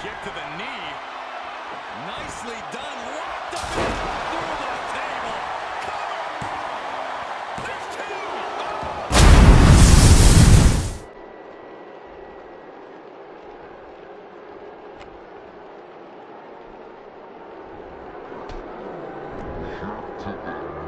kick to the knee. Nicely done. Locked up in through the table. Cover. There's two. To the